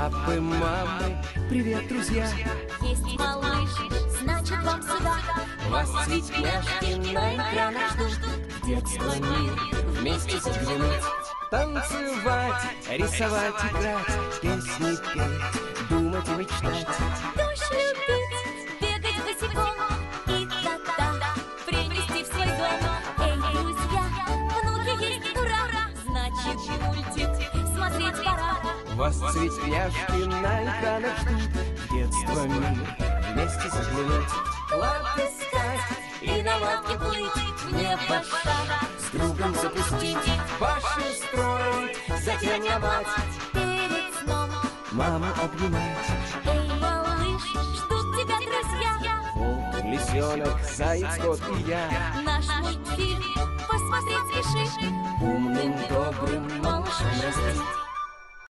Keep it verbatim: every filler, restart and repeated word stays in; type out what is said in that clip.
Папы, мамы, привет, друзья. Есть малыш, значит вам сюда. Вас цветняшки на экранах ждут. В детство мир вместе заглянуть. Танцевать, рисовать, играть, песни петь, думать и мечтать. Дождь любить, бегать босиком и кота принести в свой дом. Эй, друзья, внуки есть, ура! Значит, мультик смотреть пора. Вас цветняшки на экранах ждут. В детство мир вместе заглянуть. Клад искать и на лодке плыть в небо шаг. С другом запустить, башню строить, затем ломать, Перед сном, маму обнимать. эй, малыш, ждут тебя друзья. Волк, лисенок, заяц, кот и я. Наш мультфильм посмотреть спеши. Умным, добрым малышом